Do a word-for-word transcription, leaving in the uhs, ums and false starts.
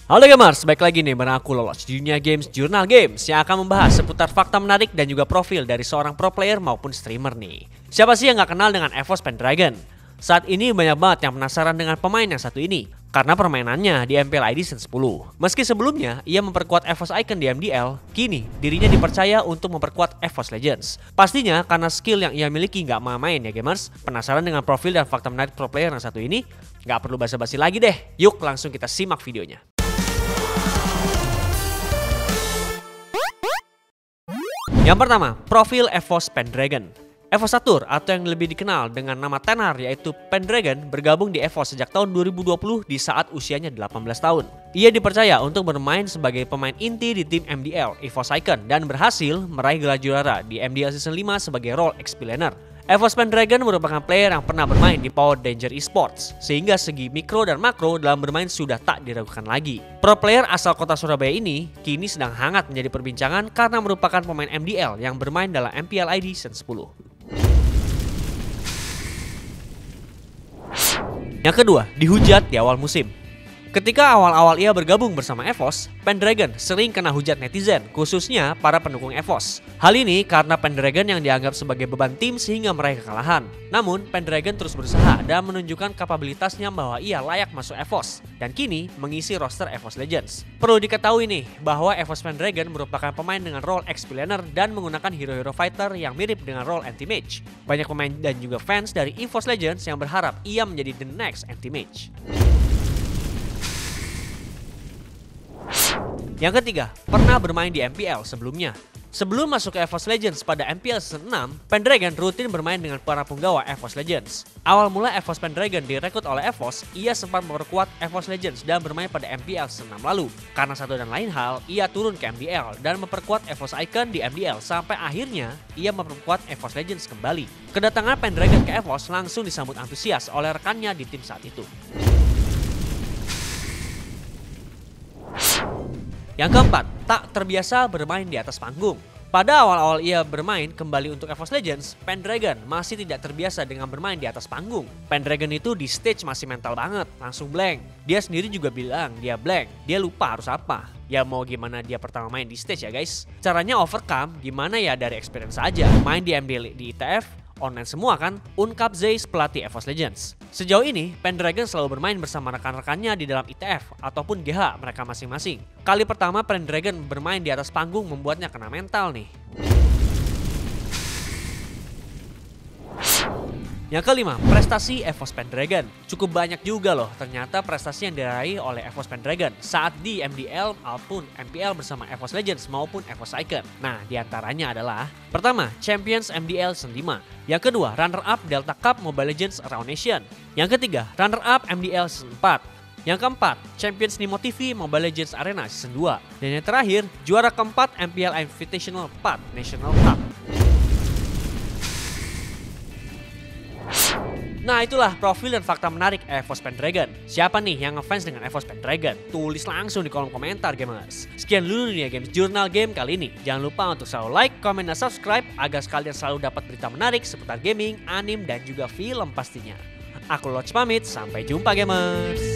Halo gamers, baik lagi nih bareng aku Lolos di dunia games Jurnal Games yang akan membahas seputar fakta menarik dan juga profil dari seorang pro player maupun streamer nih. Siapa sih yang gak kenal dengan EVOS Pendragon? Saat ini banyak banget yang penasaran dengan pemain yang satu ini karena permainannya di M P L I D Season sepuluh. Meski sebelumnya ia memperkuat EVOS Icon di M D L, kini dirinya dipercaya untuk memperkuat EVOS Legends. Pastinya karena skill yang ia miliki gak main ya gamers. Penasaran dengan profil dan fakta menarik pro player yang satu ini? Gak perlu basa-basi lagi deh, yuk langsung kita simak videonya. Yang pertama, profil EVOS Pendragon. EVOS Satur atau yang lebih dikenal dengan nama tenar yaitu Pendragon bergabung di EVOS sejak tahun dua ribu dua puluh di saat usianya delapan belas tahun. Ia dipercaya untuk bermain sebagai pemain inti di tim M D L EVOS Icon dan berhasil meraih gelar juara di M D L Season lima sebagai role explainer. EVOS Pendragon merupakan player yang pernah bermain di Power Danger Esports, sehingga segi mikro dan makro dalam bermain sudah tak diragukan lagi. Pro player asal kota Surabaya ini kini sedang hangat menjadi perbincangan karena merupakan pemain M D L yang bermain dalam M P L I D Season sepuluh. Yang kedua, dihujat di awal musim. Ketika awal-awal ia bergabung bersama EVOS, Pendragon sering kena hujat netizen, khususnya para pendukung EVOS. Hal ini karena Pendragon yang dianggap sebagai beban tim sehingga meraih kekalahan. Namun, Pendragon terus berusaha dan menunjukkan kapabilitasnya bahwa ia layak masuk EVOS dan kini mengisi roster EVOS Legends. Perlu diketahui nih bahwa EVOS Pendragon merupakan pemain dengan role explainer dan menggunakan hero-hero fighter yang mirip dengan role anti-mage. Banyak pemain dan juga fans dari EVOS Legends yang berharap ia menjadi the next anti-mage. Yang ketiga, pernah bermain di M P L sebelumnya. Sebelum masuk ke EVOS Legends pada M P L Season enam, Pendragon rutin bermain dengan para penggawa EVOS Legends. Awal mula EVOS Pendragon direkrut oleh EVOS, ia sempat memperkuat EVOS Legends dan bermain pada M P L Season enam lalu. Karena satu dan lain hal, ia turun ke M D L dan memperkuat EVOS Icon di M D L sampai akhirnya ia memperkuat EVOS Legends kembali. Kedatangan Pendragon ke EVOS langsung disambut antusias oleh rekannya di tim saat itu. Yang keempat, tak terbiasa bermain di atas panggung. Pada awal-awal ia bermain kembali untuk EVOS Legends, Pendragon masih tidak terbiasa dengan bermain di atas panggung. Pendragon itu di stage masih mental banget, langsung blank. Dia sendiri juga bilang dia blank, dia lupa harus apa. Ya mau gimana dia pertama main di stage ya guys. Caranya overcome gimana ya dari experience aja. Main di M D L di I T F, online semua kan, Uncap Zeiss pelatih EVOS Legends. Sejauh ini, Pendragon selalu bermain bersama rekan-rekannya di dalam I T F ataupun G H mereka masing-masing. Kali pertama Pendragon bermain di atas panggung membuatnya kena mental nih. Yang kelima, prestasi EVOS Pendragon. Cukup banyak juga loh ternyata prestasi yang diraih oleh EVOS Pendragon saat di M D L maupun M P L bersama EVOS Legends maupun EVOS Icon. Nah, diantaranya adalah pertama, Champions M D L Season lima. Yang kedua, runner up Delta Cup Mobile Legends Around Nation. Yang ketiga, runner up M D L Season empat. Yang keempat, Champions Nemo T V Mobile Legends Arena Season dua. Dan yang terakhir, juara keempat M P L Invitational empat National Cup. Nah itulah profil dan fakta menarik EVOS Pendragon. Siapa nih yang ngefans dengan EVOS Pendragon? Tulis langsung di kolom komentar gamers. Sekian dulu dunia games Jurnal Game kali ini. Jangan lupa untuk selalu like, comment, dan subscribe agar kalian selalu dapat berita menarik seputar gaming, anime, dan juga film pastinya. Aku Loch pamit, sampai jumpa gamers.